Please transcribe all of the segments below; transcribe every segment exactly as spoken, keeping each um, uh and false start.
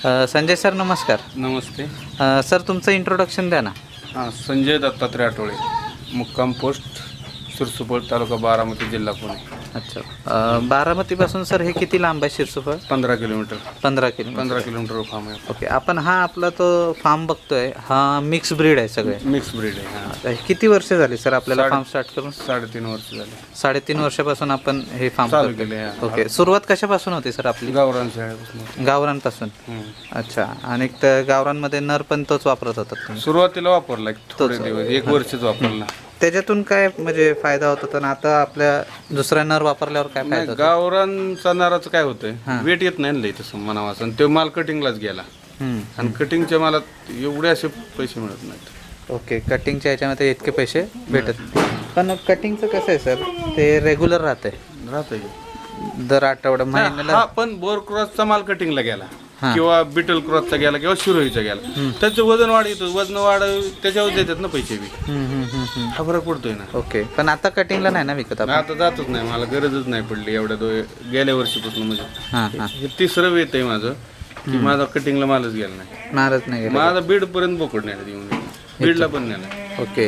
अ, Sanjay sir नमस्कार. नमस्ते. अ, sir तुमचं introduction द्या ना. हां, संजय दत्तात्रय अटोळे, मुक्काम पोस्ट सिरसुपळ, तालुका बारामती, जिल्हा पुणे. अच्छा. अ, बारामतीपासून सर हे किती लांब आहे शिरसुपळ? पंधरा किलोमीटर. पंधरा किलोमीटर पंधरा किलोमीटर फार्म आहे. ओके. आपण हा आपला तो फार्म बघतोय, हा मिक्स ब्रीड आहे सगळे? मिक्स ब्रीड आहे. हां. आता किती वर्ष झाली सर आपल्याला फार्म स्टार्ट करून? साडेतीन वर्ष झाले. साडेतीन वर्षापासून आपण हे फार्म चालू केले. ओके. सुरुवात कशापासून होती सर आपली? गावरान शेळ्यापासून. गावरांपासून. अच्छा. आणि त्या गावरांमध्ये नर पण तोच वापरत होता तुम्ही? सुरुवातीला वापरला थोडे दिवस, एक वर्षच वापरला. त्याच्यातून काय म्हणजे फायदा होत होता? आता आपल्या दुसऱ्या नर वापरल्यावर काय फायदा होतो? गावरानचा नाराचं काय होतंय, वेट येत नाही ना तसं म्हणावं. आणि तो माल कटिंगलाच गेला आणि कटिंगच्या मालात एवढे असे पैसे मिळत नाहीत. ओके. कटिंगच्या ह्याच्यामध्ये इतके पैसे भेटत नाही. पण कटिंगचं कसं आहे सर, ते रेग्युलर राहतंय राहतंय दर आठवडा महिन्याला. हा, पण बोर क्रॉसचा माल कटिंगला गेला किंवा बीटल क्रॉसचा गेला किंवा शिरोहीचा गेला, त्याचं वजन वाढ येतो. वजन वाढ त्याच्यावर देतात ना पैसे बी, हा फरक पडतोय ना. ओके. पण आता कटिंगला नाही ना विकत आपण? आता जातच नाही, मला गरजच नाही पडली एवढ्या दो गेल्या वर्षीपासून. म्हणजे हां हां. हे तिसरं वेत आहे माझं की माझा कटिंगला मालच गेला नाही. मारत नाही गेला. माझा बीड पर्यंत बोकड नाही येऊन बीडला पण नेला. ओके.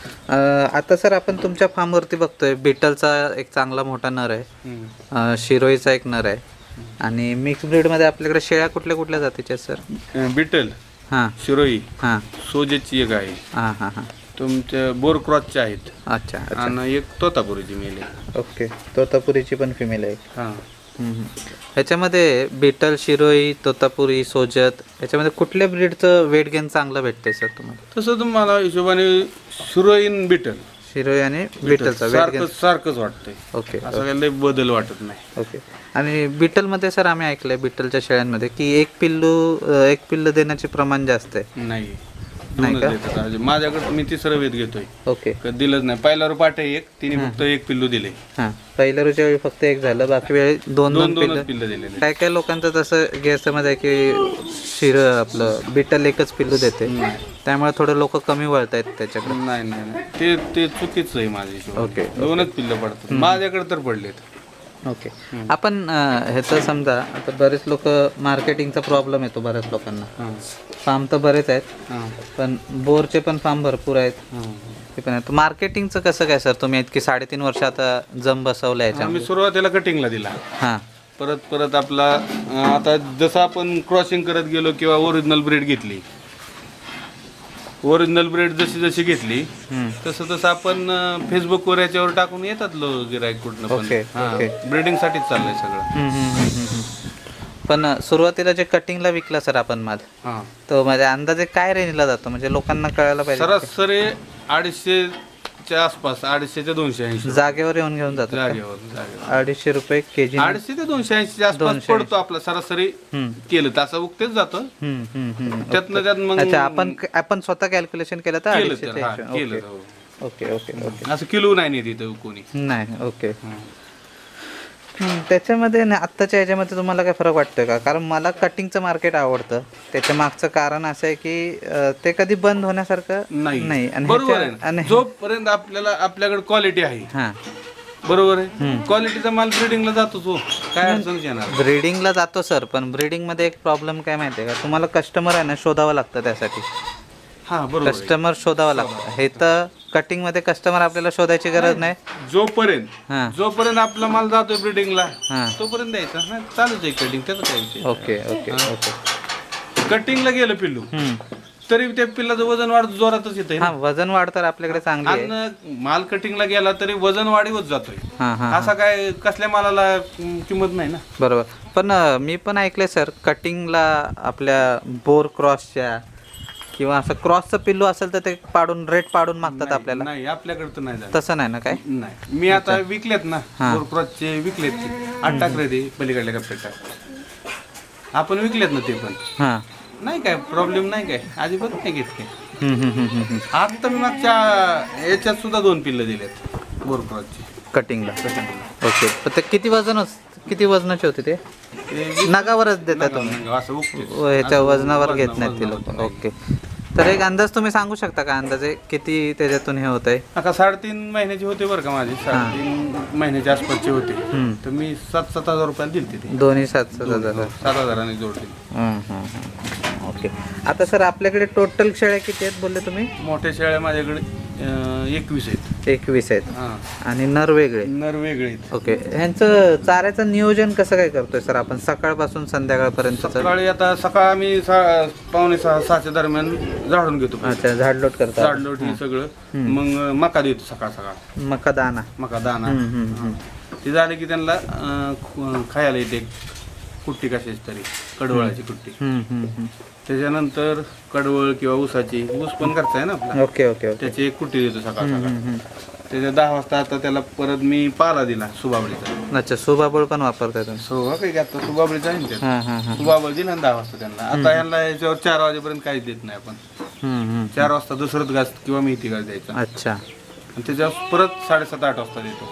आता सर आपण तुमच्या फार्मवरती बघतोय बीटलचा एक चांगला मोठा नर आहे, शिरोईचा एक नर आहे, आणि मिक्स ब्रीडमध्ये आपल्याकडे शेळ्या कुठल्या कुठल्या जातीच्या सर? बीटल, हां, शिरोही, हां, सोजेची एक आहे, हां हां हां. तुमच्या बोर क्रॉसच्या आहेत. अच्छा. आणि एक तोतापुरीची मेल आहे. ओके. तोतापुरीची पण फिमेल आहे. हां. ह्याच्यामध्ये बीटल, शिरोई, तोतापुरी, सोजत ह्याच्यामध्ये कुठल्या ब्रीडचं वेट गेन चांगलं भेटते सर तुम्हाला? तसं तुम्हाला हिशोबाने शिरोईन बीटल, शिरोई आणि बीटलचा वेट गेन सारखं सारखंच वाटतंय. ओके. असं काही बदल वाटत नाही. ओके. आणि बीटलमध्ये सर आम्ही ऐकलंय बीटलच्या शेळ्यांमध्ये की एक पिल्लू एक पिल्लू देण्याचे प्रमाण जास्त आहे. नाही, नाही का? माझ्याकडे मी तिसरं वेध घेतोय. ओके. कधी दिलंच नाही. पहिला पाठ आहे एक, तिने फक्त एक पिल्लू दिले. हां. पहिल्या रोजच्या वेळी फक्त एक झालं, बाकी वेळी दोन दोन पिल्लं पिल्लं दिलेले. काय काय लोकांचं तसं गैरसमज आहे की शिर आपलं बीटल एकच पिल्लू देते, त्यामुळे थोडं लोक कमी वळत आहेत त्याच्याकडे. नाही नाही नाही, ते ते चुकीचं आहे माझ्या हिशोबाने. ओके. दोनच पिल्लं पडतात माझ्याकडे तर पडलेत. ओके. आपण ह्याचं समजा आता बरेच लोक मार्केटिंगचा प्रॉब्लेम येतो बऱ्याच लोकांना. फार्म तर बरेच आहेत, पण बोरचे पण फार्म भरपूर आहेत, ते पण आहेत. मार्केटिंगचं कसं काय सर? तुम्ही इतकी साडेतीन वर्ष आता जम बसवलं याच्या? मी सुरुवातीला कटिंगला दिला. हां. परत परत आपला आता जसं आपण क्रॉसिंग करत गेलो किंवा ओरिजिनल ब्रीड घेतली, ओरिजिनल ब्रीड जशी जशी घेतली तसं तसं आपण फेसबुकवर याच्यावर टाकून येतात लोक गिराईक कुठनं पण. ब्रीडिंग साठीच चाललंय सगळं. पण सुरुवातीला जे कटिंगला विकला सर आपण माल, तो माझ्या अंदाजे काय रेंजला जातो म्हणजे लोकांना कळायला पाहिजे? सरासरी अडीचशेच्या आसपास, अडीचशेच्या दोनशे ऐंशी जागेवर येऊन घेऊन जातो. जागेवर अडीचशे रुपये केजी. अडीचशे ते दोनशे ऐंशीच्या आसपास पडतो आपला सरासरी. केलं तसं उगतेच जातो त्यातनं त्यात. मग अच्छा, आपण आपण स्वतः कॅल्क्युलेशन केलं तर अडीचशे. केलं. Okay okay okay. असं किलो नाही नेत इथं कोणी. नाही. ओके. त्याच्यामध्ये ना आत्ताच्या ह्याच्यामध्ये तुम्हाला काय फरक वाटतोय का? कारण मला कटिंगचं मार्केट आवडतं. त्याच्या मागचं कारण असं आहे की ते कधी बंद होण्यासारखं नाही. आणि जोपर्यंत आपल्याला आपल्याकडे क्वालिटी आहे, हां बरोबर आहे, क्वालिटीचा माल ब्रीडिंगला जातो. तो काय अडचण येणार? ब्रीडिंगला जातो सर, पण ब्रीडिंगमध्ये एक प्रॉब्लेम काय माहिती आहे का? तुम्हाला कस्टमर आहे ना शोधावं लागतं त्यासाठी. हां बरोबर. कस्टमर शोधावं लागतं. हे तर कटिंग मध्ये कस्टमर आपल्याला शोधायची गरज नाही. जोपर्यंत जोपर्यंत आपला माल जातोय ब्रीडिंगला तोपर्यंत द्यायचा ना, चालूच आहे कटिंग. त्याचं काय विषय? Okay okay okay. कटिंगला गेलं पिल्लू तरी त्या पिल्लाचं वजन वाढ जोरातच येत. हा, वजन वाढ तर आपल्याकडे चांगली आहे. माल कटिंगला गेला तरी वजन वाढीवत जातोय. असा काय कसल्या मालाला किंमत नाही ना. बरोबर. पण मी पण ऐकलंय सर, कटिंगला आपल्या बोर क्रॉसच्या किंवा असं क्रॉसचं पिल्लू असेल तर ते पाडून रेट पाडून मागतात आपल्याला. नाही, आपल्याकडे तर नाही. तसं नाही ना काय? नाही. मी आता विकलेत ना बोर क्रॉसचे, विकलेत की आठ टाकले ते पलीकडल्या कप्प्यात आपण विकलेत ना ते पण. हां. नाही काय प्रॉब्लेम नाही, काय अजिबात नाही घेत काय. आता मी मागच्या याच्यात सुद्धा दोन पिल्लं दिलेत बोर क्रॉसची कटिंगला. ओके. पण ते किती वजन किती वजनाचे होते ते? नगावरच देतात तुम्ही? ह्याच्या वजनावर घेत नाहीत ते लोक. ओके. तर एक अंदाज तुम्ही सांगू शकता का अंदाजे किती त्याच्यातून हे होत आहे? आता साडेतीन महिन्याची होते बरं का माझी. साडेतीन महिन्याच्या आसपासचे होते तर मी सात सात हजार रुपयाला दिले ते दोन्ही सात सात हजार सात हजाराने जोडले. ओके. आता सर आपल्याकडे टोटल शेळ्या किती आहेत बोलले तुम्ही? मोठ्या शेळ्या माझ्याकडे अं, एकवीस आहेत. एकवीस आहेत हां आणि नर वेगळे? नर वेगळे आहेत. ओके. ह्यांचं चाऱ्याचं नियोजन कसं काय करतोय सर आपण सकाळपासून संध्याकाळपर्यंत? सकाळी आता सकाळ आम्ही सा- पावणे सहा सहाच्या दरम्यान झाडून घेतो. अच्छा, झाडलोट करता? झाडलोट हे सगळं मग मका देतो सकाळ सकाळ. मका दाना? मका दाना. ते झाले की त्यांना अं, ख- खायला येते कुट्टी कशाची तरी कडवळाची कुट्टी. त्याच्यानंतर कडवळ किंवा ऊसाची, ऊस पण करताय ना आपला. Okay okay okay. त्याची एक कुट्टी देतो सकाळ सकाळ. त्याच्या दहा वाजता आता त्याला परत मी पाला दिला सुबाबळीचा. अच्छा, सुबाबळ पण वापरताय तुम्ही? सुबा काही आता सुबाबळीचा आहे ना त्यात. हां हां हां. सुबाबळ दिला ना दहा वाजता त्यांना. आता ह्यांना याच्यावर चार वाजेपर्यंत काहीच देत नाही आपण. चार वाजता दुसरंच घास किंवा मेथी घास द्यायचा. अच्छा. आणि त्याच्यावर परत साडेसात आठ वाजता देतो.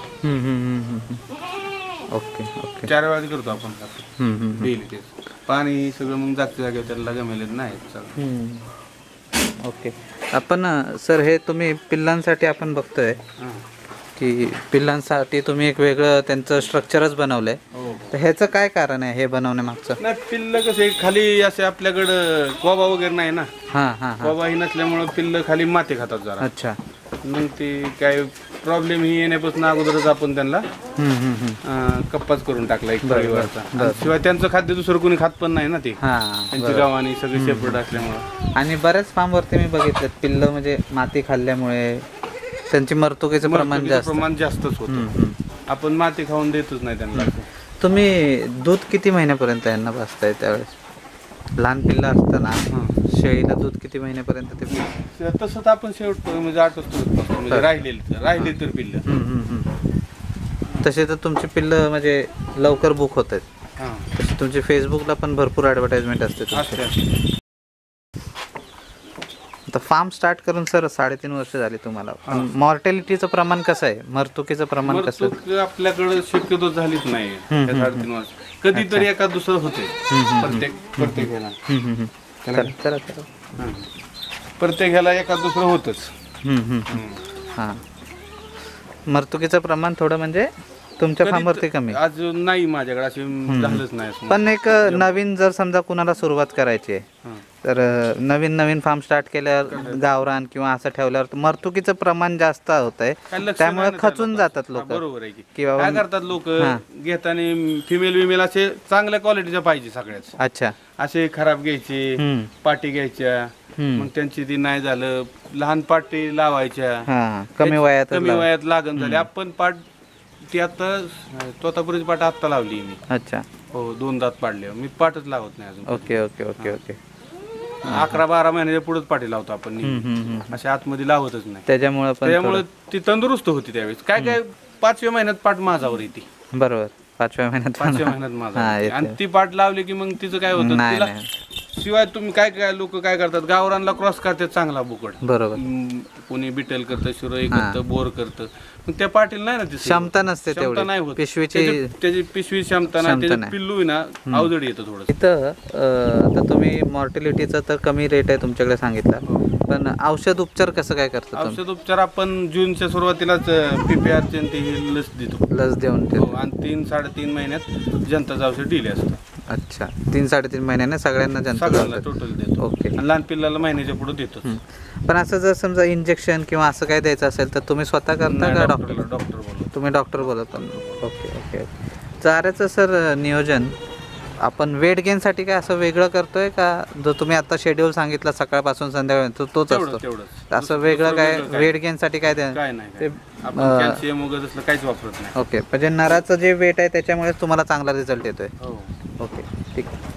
Okay okay. चार वेळा करतो आपण डेली. ते पाणी सगळं मग जागच्या जागेवर त्याला गमेलेलं नाही. ओके. आपण सर हे तुम्ही पिल्लांसाठी आपण बघतोय की पिल्लांसाठी तुम्ही एक वेगळं त्यांचं स्ट्रक्चरच बनवलंय. तर ह्याचं काय कारण आहे हे बनवण्यामागचं? नाही, पिल्ल कसे खाली असे आपल्याकडं कोबा वगैरे नाही ना. हां हां. कोबा ही नसल्यामुळं पिल्ल खाली माती खातात जरा. अच्छा. मग ते काय प्रॉब्लेम ही येण्यापासून अगोदरच आपण त्यांना अं, कप्पाच करून टाकला एक परिवारचा. शिवाय त्यांचं खाद्य दुसरं कोणी खात पण नाही ना ते. त्यांची गावानी सगळे सेपरेट असल्यामुळं. आणि बऱ्याच फार्मवरती मी बघितलं पिल्लं म्हणजे माती खाल्ल्यामुळे त्यांची मरतुकीचं प्रमाण जास्त प्रमाण जास्तच होतं. आपण माती खाऊन देतच नाही त्यांना. तुम्ही दूध किती महिन्यापर्यंत यांना पाजताय त्यावेळेस? लहान पिल्लं असताना शेळीला दूध किती महिन्यापर्यंत ते पितं? तसं तर आपण शेवट म्हणजे आठ वाजता म्हणजे राहिलेली राहिली तर पिल्लं. तसे तर तुमची पिल्लं म्हणजे लवकर बुक होत आहेत. तसे तुमची फेसबुकला पण भरपूर ॲडव्हर्टाइजमेंट असते तुमची. आता फार्म स्टार्ट करून सर साडेतीन वर्ष झाली तुम्हाला. मॉर्टॅलिटीचं प्रमाण कसं आहे? मरतुकीचं प्रमाण कसं? आपल्याकडे शक्यतो झालीच नाही साडेतीन वर्ष. कधीतरी एका दुसरं होते प्रत्येक प्रत्येक ह्याला. प्रत्येक ह्याला एका दुसरं होतच. हां. मरतुकीचं प्रमाण थोडं म्हणजे तुमच्या फार्मवरती कमी अजून नाही माझ्याकडे असे झालंच नाही. पण एक नवीन जर समजा कुणाला सुरुवात करायची आहे तर नवीन नवीन फार्म स्टार्ट केल्यावर गावरान किंवा असं ठेवल्यावर मरतुकीचं प्रमाण जास्त होत आहे, त्यामुळे खचून जातात लोक. बरोबर आहे की किंवा काय करतात लोक घेताना फिमेल विमेल असे चांगल्या क्वालिटीच्या पाहिजे सगळ्याच. अच्छा. असे खराब घ्यायचे, पाटी घ्यायच्या, मग त्यांची ती नाही झालं लहान पाटी लावायच्या. कमी वयात कमी वयात लागण झाली. आपण पाट ती आता तोतापुरीची पाट आत्ता लावली मी. अच्छा. हो, दोन दात पाडले. मी पाटच लावत नाही अजून. Okay okay okay okay. अकरा बारा महिन्याच्या पुढेच पाटी लावतो आपण. अशा आतमध्ये लावतच नाही. त्याच्यामुळे त्यामुळे ती तंदुरुस्त होती त्यावेळेस. काय काय पाचव्या महिन्यात पाट माझावर येते. बरोबर. पाचव्या महिन्यात पाचव्या महिन्यात माझा. आणि ती पाट लावली की मग तिचं काय होतं तिला. शिवाय तुम्ही काय काय लोक काय करतात गावरानला क्रॉस करतात चांगला बुकड. बरोबर. कोणी बिटल करतं, शिरोही करतं, बोर करतं. मग त्या पाटील नाही ना ती क्षमता नसते तेवढी. नाही होत. पिशवीची त्याची पिशवी क्षमता नाही. त्याची पिल्लू ना अवजड येतं थोडं. इथं आता तुम्ही मॉर्टिलिटीचं तर कमी रेट आहे तुमच्याकडे सांगितला, पण औषध उपचार कसं काय करतात? औषध उपचार आपण जूनच्या सुरुवातीलाच पीपीआरचे ही लस देतो. लस देऊन आणि तीन साडेतीन महिन्यात जनताचं औषध दिले असतं. अच्छा. तीन साडेतीन महिन्याने सगळ्यांना जनता टोटल देतो. ओके. लहान पिल्लाला महिन्याच्या पुढे देतो. पण असं जर समजा इंजेक्शन किंवा असं काय द्यायचं असेल तर तुम्ही स्वतः करता का डॉक्टर? डॉक्टर बोलतो. तुम्ही डॉक्टर बोलवता? Okay okay. चाऱ्याचं सर नियोजन आपण वेट गेनसाठी काय असं वेगळं करतोय का? जो तुम्ही आता शेड्यूल सांगितला सकाळपासून संध्याकाळ तोच असतो? असं वेगळं काय वेट गेनसाठी काय द्या? काय नाही. ते कॅल्शियम वगैरे असलं काहीच वापरत नाही. ओके. म्हणजे नराचं जे वेट आहे त्याच्यामुळे तुम्हाला चांगला रिझल्ट येतोय. ओके ठीक आहे.